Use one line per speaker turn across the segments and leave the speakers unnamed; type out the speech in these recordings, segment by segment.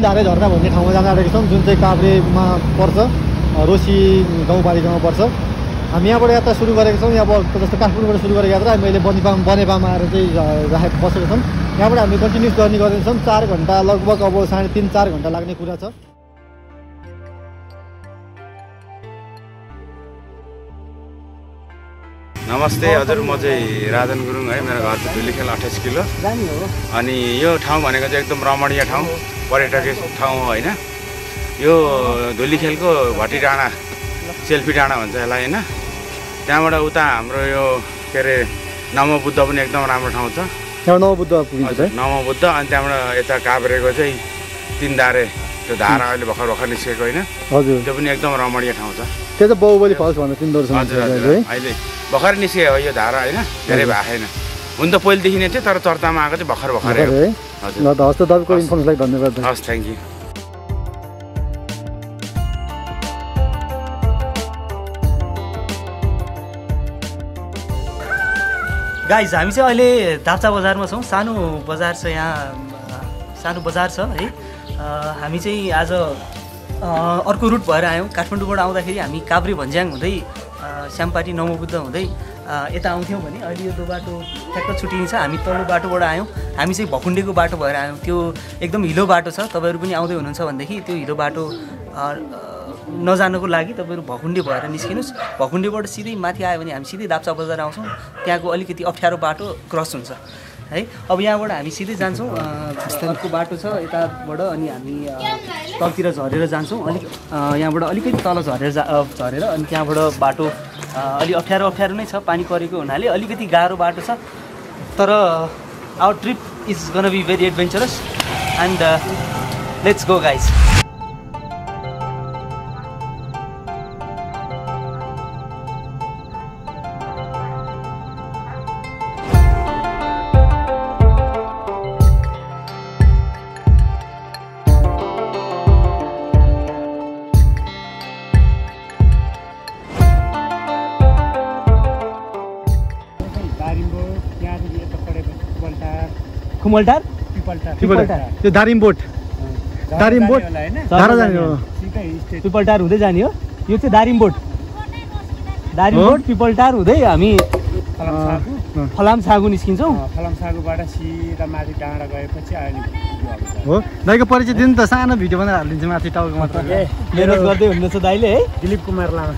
धारे झर्ना भन्ने ठाउँमा जान आँटेको छौँ, जुन चाहिँ काभ्रेमा पर्छ, रोसी गाउँपालिकामा पर्छ। हामी यहाँबाट यात्रा सुरु गरेको छौँ। यहाँ जस्तो काठमाडौँबाट सुरु गरेको यात्रा मैले बनेपामा आएर चाहिँ बसेको छौँ। यहाँबाट हामी कन्टिन्युस जर्नी गर्दैछौँ। 4 घन्टा लगभग अब 3.5-4 घन्टा लाग्ने कुरा छ।
नमस्ते हजुर, म चाहिँ राजन गुरुङ है। मेरो घर चाहिँ धुलीखेल 28 किलो अनि यो ठाउँ भनेको चाहिँ एकदम रमणीय ठाउँ, पर्यटकीय ठाउँ हो होइन। यो धुलीखेलको भट्टी डाँडा, सेल्फी डाँडा भन्छ यसलाई होइन। त्यहाँबाट उता हाम्रो यो के अरे नमोबुद्ध पनि एकदम राम्रो ठाउँ छ।
त्यहाँ नमोबुद्ध पुगिन्छ,
नमोबुद्ध। अनि त्यहाँबाट यता काभ्रेको चाहिँ 3 धारे त्यो धारा अहिले भर्खर निस्केको होइन।
हजुर,
त्यो पनि एकदम रमणीय ठाउँ छ।
त्यो चाहिँ बाहुबली फल्स भन्ने तिनीहरू
अहिले भर्खर निस्कियो हो यो धारा होइन, धेरै भएको छैन। हुन त पहिलेदेखि नै थियो, तर चर्चामा आएको चाहिँ भर्खर
हजुर। ल त हस् त, तपाईँको इन्फर्मेसनलाई धन्यवाद।
हस्, थ्याङ्क यू।
गाइज हामी चाहिँ अहिले दाप्चा बजारमा छौँ। सानो बजार छ यहाँ, सानो बजार छ है। हामी चाहिँ आज अर्को रुट भएर आयौँ। काठमाडौँबाट आउँदाखेरि हामी काभ्रे भन्ज्याङ हुँदै श्यामपाटी नमोबुद्ध हुँदै यता आउँथ्यौँ भने अहिले यो बाटो ठ्याक्क छुट्टिन्छ। हामी तल्लो बाटोबाट आयौँ। हामी चाहिँ भकुण्डेको बाटो भएर आयौँ। त्यो एकदम हिलो बाटो छ। तपाईँहरू पनि आउँदै हुनुहुन्छ भनेदेखि त्यो हिलो बाटो नजानको लागि तपाईँहरू भकुण्डे भएर निस्किनुहोस्। भकुण्डेबाट सिधै माथि आयो भने हामी सिधै दाप्चा बजार आउँछौँ। त्यहाँको अलिकति अप्ठ्यारो बाटो क्रस हुन्छ है। अब यहाँबाट हामी सिधै जान्छौँ। अर्को बाटो छ यताबाट, अनि हामी तलतिर झरेर जान्छौँ। यहाँबाट अलिकति तल झरेर अनि त्यहाँबाट बाटो अलि अप्ठ्यारो नै छ। पानी परेको हुनाले अलिकति गाह्रो बाटो छ। तर our trip is gonna be very adventurous and let's go guys. Khumaltar
त्यो दारिमबोट धारा जाने हो,
पिपलटार हुँदै जाने हो। यो चाहिँ दारिमबोट पिपलटार हुँदै हामी फलाम छागु निस्किन्छौँ।
फलाम छागुबाट सिधा माथि डाँडा गएपछि
हो। दाइको परिचय दिनु त, सानो भिडियो बनाएर हालिदिन्छ माथि टाउको मात्र।
मेहनत गर्दै हुनुहुन्छ दाइले है।
दिलीप कुमार लामा।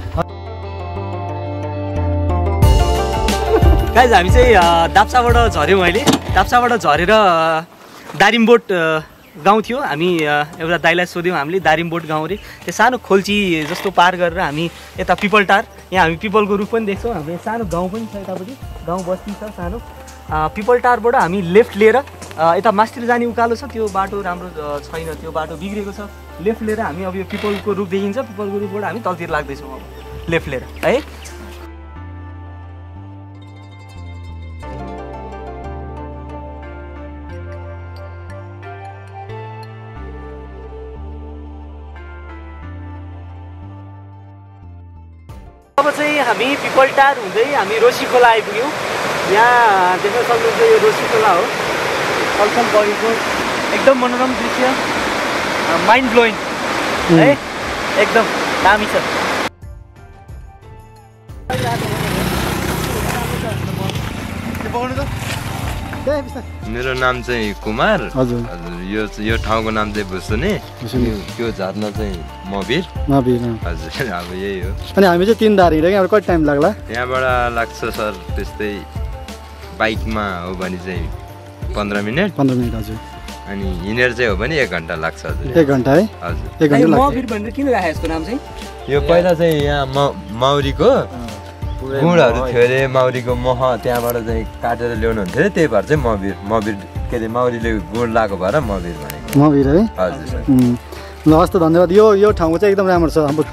गाइज हामी चाहिँ दाप्चाबाट झऱ्यौँ। अहिले दाप्चाबाट झरेर दारिमबोट गाउँ थियो। हामी एउटा दाइलाई सोध्यौँ हामीले, दारिमबोट गाउँ रे। त्यो सानो खोल्ची जस्तो पार गरेर हामी यता पिपलटार, यहाँ हामी पिपलको रुख पनि देख्छौँ। हाम्रो सानो गाउँ पनि छ यतापट्टि, गाउँ बस्ती छ सानो। पिपलटारबाट हामी लेफ्ट लिएर यता मास्तिर जाने उकालो छ, त्यो बाटो राम्रो छैन, त्यो बाटो बिग्रेको छ। लेफ्ट लिएर हामी अब यो पिपलको रुख देखिन्छ, पिपलको रुखबाट हामी तलतिर लाग्दैछौँ अब लेफ्ट लिएर है। अब चाहिँ हामी पिपलटार हुँदै हामी रोसी खोला आइपुग्यौँ। यहाँ देख्न सक्नुहुन्छ यो रोसी खोला हो। छलछल बगेको एकदम मनोरम दृश्य, माइन्ड ब्लोइङ है, एकदम दामी छ।
मेरो नाम चाहिँ कुमार।
हजुर,
यो ठाउँको नाम चाहिँ भुसुने। त्यो झर्ना चाहिँ मबिर। हजुर, अब यही हो।
अनि हामी चाहिँ 3 धार हिँडेको, कति टाइम लाग्ला?
यहाँबाट लाग्छ सर त्यस्तै बाइकमा हो भने चाहिँ 15 मिनट। हजुर। अनि हिँडेर चाहिँ हो भने 1 घन्टा लाग्छ हजुर।
1 घन्टा है?
हजुर।
1 घन्टा लाग्छ।
मबिर भनेर किन राखेको यसको नाम चाहिँ?
यो पहिला चाहिँ यहाँ माउरीको गुडहरू थियो अरे, माउरीको मह त्यहाँबाट चाहिँ काटेर ल्याउनु हुन्थ्यो अरे, त्यही भएर चाहिँ मबिर के अरे माउरीले गुड लगाएको भएर मबिर भनेको।
मबिर है?
हजुर सर।
ल हस् त, धन्यवाद। यो ठाउँ चाहिँ एकदम राम्रो छ। हाम्रो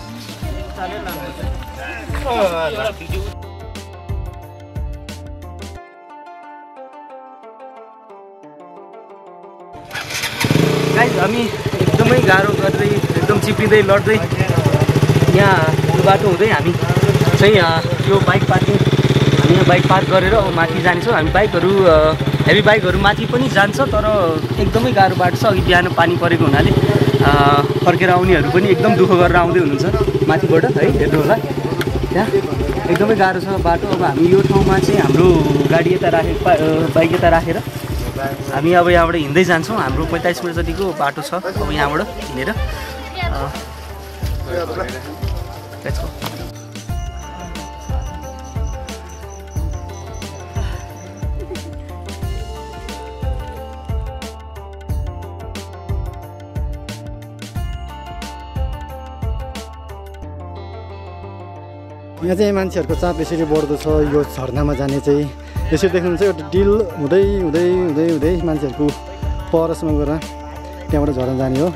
गाइज हामी एकदमै गाह्रो गर्दै एकदम चिप्लिँदै लड्दै यहाँ यो बाटो हुँदै हामी चाहिँ यो बाइक पार्किङ, हामी यहाँ बाइक पार्क गरेर माथि जानेछौँ। हामी बाइकहरू हेभी बाइकहरू माथि पनि जान्छ तर एकदमै गाह्रो बाटो छ। अघि बिहान पानी परेको हुनाले फर्केर आउनेहरू पनि एकदम दुःख गरेर आउँदै हुनुहुन्छ माथिबाट है। हेर्नु होला त्यहाँ एकदमै गाह्रो छ बाटो। अब हामी यो ठाउँमा चाहिँ हाम्रो गाडी यता बाइक यता राखेर हामी अब यहाँबाट हिँड्दै जान्छौँ। हाम्रो 45 मिनट जतिको बाटो छ अब यहाँबाट हिँडेर।
यहाँ चाहिँ मान्छेहरूको चाप यसरी बढ्दो छ। यो झरनामा जाने चाहिँ यसरी देख्नुहुन्छ एउटा डिल हुँदै हुँदै हुँदै हुँदै मान्छेहरूको परसमा गएर त्यहाँबाट झरना जाने हो।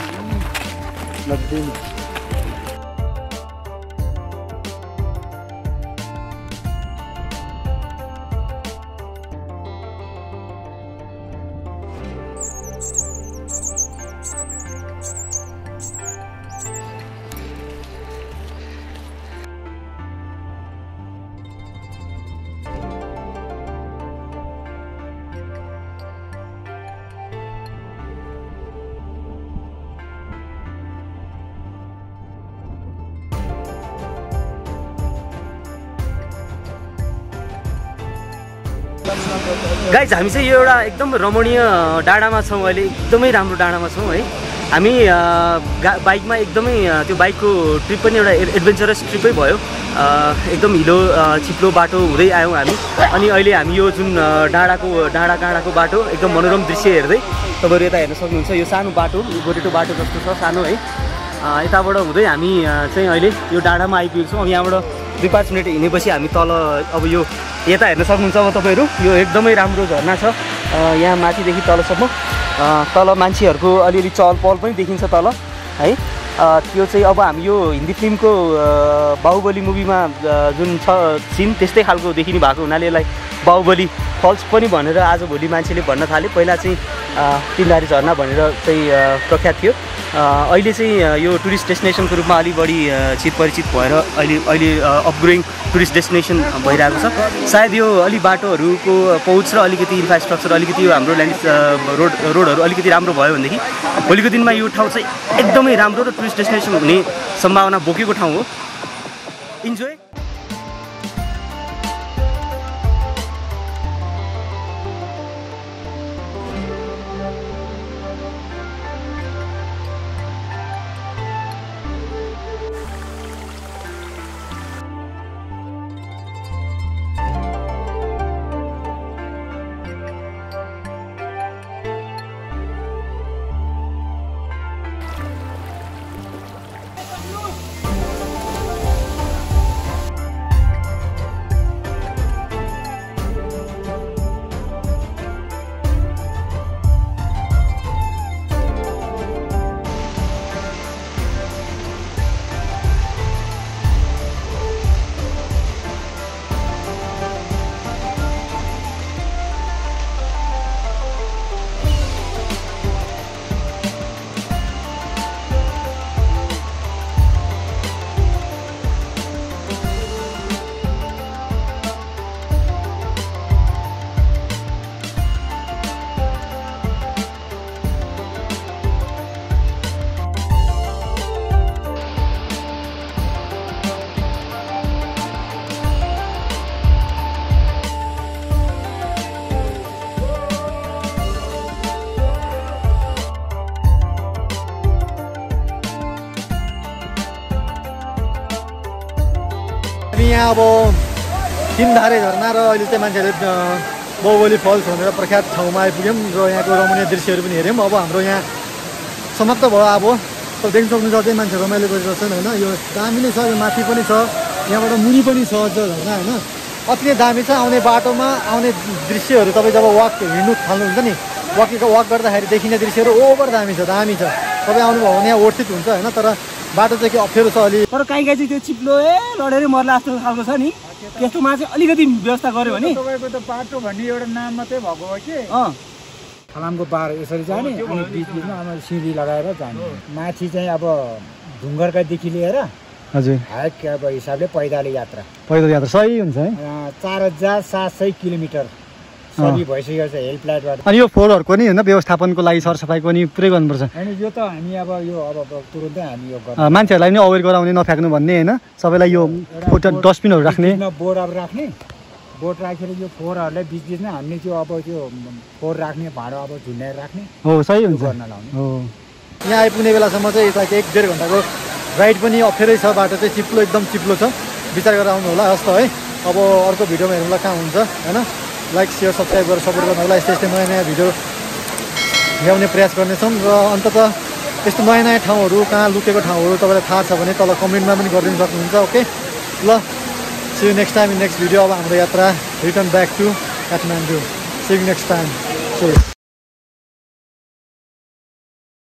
गाइज हामी चाहिँ यो एउटा एकदम रमणीय डाँडामा छौँ अहिले। एकदमै राम्रो डाँडामा छौँ है। हामी बाइकमा एकदमै त्यो बाइकको ट्रिप पनि एउटा एडभेन्चरस ट्रिपै भयो। एकदम हिलो चिप्लो बाटो हुँदै आयौँ हामी। अनि अहिले हामी यो जुन डाँडाको बाटो एकदम मनोरम दृश्य हेर्दै तपाईँहरू यता हेर्न सक्नुहुन्छ। यो सानो बाटो गोरेटो बाटो जस्तो छ सानो है। यताबाट हुँदै हामी चाहिँ अहिले यो डाँडामा आइपुगेको छौँ। अब यहाँबाट 2-5 मिनट हिँडेपछि हामी तल अब यो यता हेर्न सक्नुहुन्छ अब तपाईँहरू। यो एकदमै राम्रो झरना छ यहाँ माथिदेखि तलसम्म। तल मान्छेहरूको अलिअलि चहल पहल पनि देखिन्छ तल है। त्यो चाहिँ अब हामी यो हिन्दी फिल्मको बाहुबली मुभीमा जुन छ सिन त्यस्तै खालको देखिने भएको हुनाले यसलाई बाहुबली फल्स पनि भनेर आजभोलि मान्छेले भन्न थाले। पहिला चाहिँ तीनधारे झरना भनेर चाहिँ प्रख्यात थियो। अहिले चाहिँ यो टुरिस्ट डेस्टिनेसनको रूपमा अलि बढी चिरपरिचित भएर अहिले अपग्रोइङ टुरिस्ट डेस्टिनेसन भइरहेको छ। सायद यो अलि बाटोहरूको पहुँच र अलिकति इन्फ्रास्ट्रक्चर अलिकति यो हाम्रो रोडहरू अलिकति राम्रो भयो भनेदेखि भोलिको दिनमा यो ठाउँ चाहिँ एकदमै राम्रो र टुरिस्ट डेस्टिनेसन हुने सम्भावना बोकेको ठाउँ हो। इन्जोय।
यहाँ अब तीनधारे झरना र अहिले चाहिँ मान्छेहरूले बाहुबली फल्स भनेर प्रख्यात ठाउँमा आइपुग्यौँ र यहाँको रमणीय दृश्यहरू पनि हेऱ्यौँ। अब हाम्रो यहाँ समाप्त भयो। अब देख्न सक्नुहुन्छ चाहिँ मान्छे रमाइलो गरिरहेछन् होइन। यो दामी नै छ। यो माथि पनि छ, यहाँबाट मुनि पनि छ झरना होइन। अति नै दामी छ। आउने बाटोमा आउने दृश्यहरू तपाईँ जब हिँड्नु थाल्नुहुन्छ नि वक गर्दाखेरि देखिने दृश्यहरू ओभर दामी छ तपाईँ आउनुभयो भने यहाँ ओर्थित हुन्छ होइन। तर बाटो चाहिँ के अप्ठ्यारो छ अलि।
तर काहीँ चाहिँ त्यो चिप्लो लडेरै मर्ला जस्तो खालको छ नि। त्यस्तोमा चाहिँ अलिकति व्यवस्था गर्यो भने
तपाईँको त बाटो भन्ने एउटा नाम मात्रै भएको हो कि फलामको पार यसरी जाने अनि बिचमा अब सिँढी लगाएर जाने। माथि चाहिँ अब ढुङ्गरकादेखि लिएर
हजुर
हाइक अब हिसाबले पैदल यात्रा
सही हुन्छ है।
4700 किलोमिटर सबै भइसकेको छ हेल्पलाइनबाट।
अनि यो फोहोरहरूको नि होइन व्यवस्थापनको लागि सरसफाइको नि पुरै गर्नुपर्छ।
होइन यो त हामी अब यो अब तुरुन्तै हामी यो
मान्छेहरूलाई पनि अवेर गराउने नफ्याँक्नु भन्ने होइन सबैलाई यो डस्टबिनहरू राख्ने
बोर्ड अब राख्ने बोर्ड राखेर यो फोहोरहरूलाई बिच बिचमा हामीले त्यो अब त्यो फोहोर राख्ने भाँडो अब झुन्डाएर राख्ने
हो सही हुन्छ
गर्न लाउने
हो। यहाँ आइपुग्ने बेलासम्म चाहिँ यता 1-1.5 घन्टाको राइड पनि अप्ठ्यारै छ बाटो चाहिँ चिप्लो एकदम चिप्लो छ विचार गरेर आउनु होला हस् त है। अब अर्को भिडियोमा हेर्नुलाई कहाँ हुन्छ होइन लाइक सेयर सब्सक्राइब गरेर सपोर्ट गर्नु होला। यस्तै यस्तै नयाँ नयाँ भिडियो ल्याउने प्रयास गर्नेछौँ र अन्ततः यस्तो नयाँ नयाँ ठाउँहरू कहाँ लुकेको ठाउँहरू तपाईँलाई थाहा छ भने तल कमेन्टमा पनि गरिदिनु सक्नुहुन्छ ओके ल see you next time in next video. अब हाम्रो यात्रा return back to Kathmandu see you next time.